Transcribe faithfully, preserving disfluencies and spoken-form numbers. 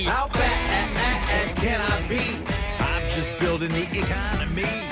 How bad can I be? I'm just building the economy.